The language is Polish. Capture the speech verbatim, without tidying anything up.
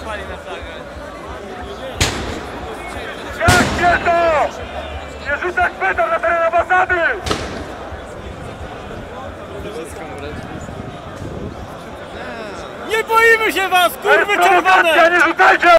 wali na flagę. Jak nie to! Nie rzucać beton na teren ambasady! Nie boimy się was, kurwy czerwone! Nie rzucajcie!